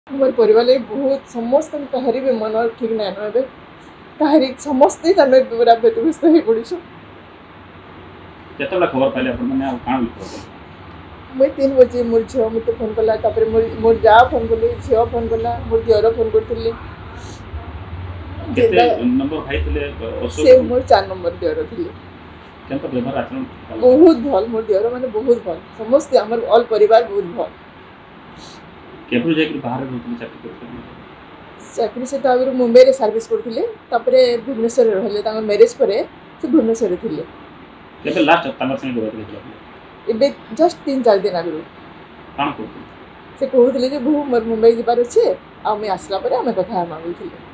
मोर परिवार बहुत समस्त कहारी भी मन ठीक ना ना कहारी समस्ते आम पूरा व्यतिव्यस्त हो पड़ू। केतला खबर पाले अपन माने काण लिखो मुई 3 बजे मोर झील मत फोन कला मोर जा फोन कली झील फोन कला मोर दियर फोन करथिले केते नंबर भाई थिले से मोर 4 नंबर दियर थिले केनता व्यवहार आचरण बहुत भल मोर दियर माने बहुत भल समस्त हमर ऑल परिवार बहुत भल केबु जे बाहर रहथि चाकरी करथि चाकरी से आगे मुंबई रे सर्विस करथिले तापरे भुवनेश्वर रहले तांगर मैरिज करे से भुवनेश्वर थिले केबे लास्ट तमर संग जोड़ देथिले एबे जस्ट 3-4 दिन आगु काण करथि से कहउथिले जे बहु मोर मुंबई जिबार अछि आ मैं आसला परे हमें कथा मांगुथिले।